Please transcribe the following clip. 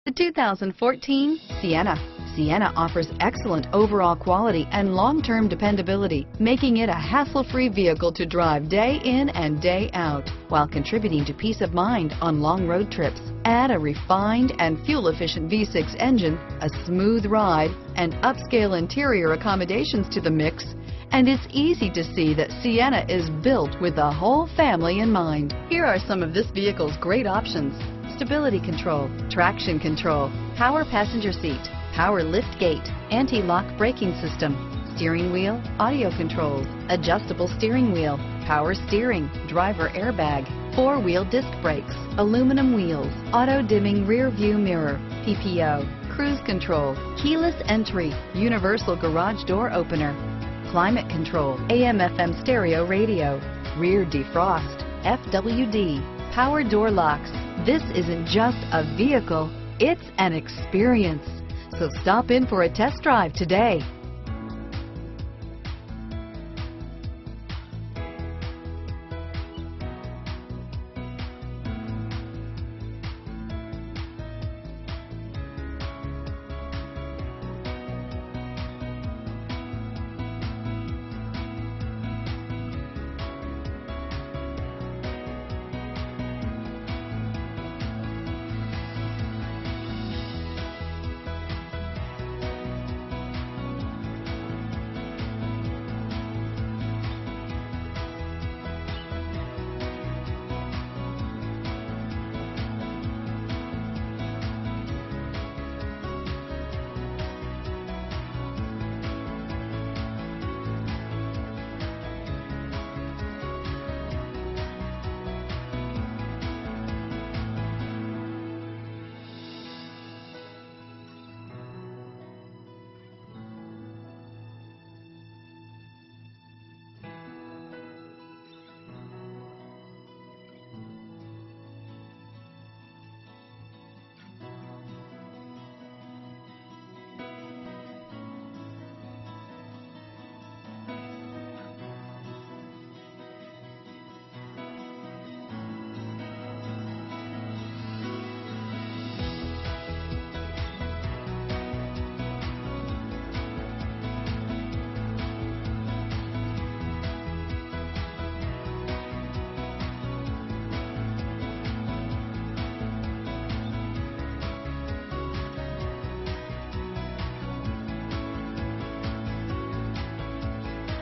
The 2014 Sienna. Sienna offers excellent overall quality and long-term dependability, making it a hassle-free vehicle to drive day in and day out, while contributing to peace of mind on long road trips. Add a refined and fuel-efficient V6 engine, a smooth ride, and upscale interior accommodations to the mix, and it's easy to see that Sienna is built with the whole family in mind. Here are some of this vehicle's great options: stability control, traction control, power passenger seat, power liftgate, anti-lock braking system, steering wheel audio controls, adjustable steering wheel, power steering, driver airbag, four-wheel disc brakes, aluminum wheels, auto-dimming rear view mirror, PPO, cruise control, keyless entry, universal garage door opener, climate control, AM/FM stereo radio, rear defrost, FWD, power door locks. This isn't just a vehicle, it's an experience. So stop in for a test drive today.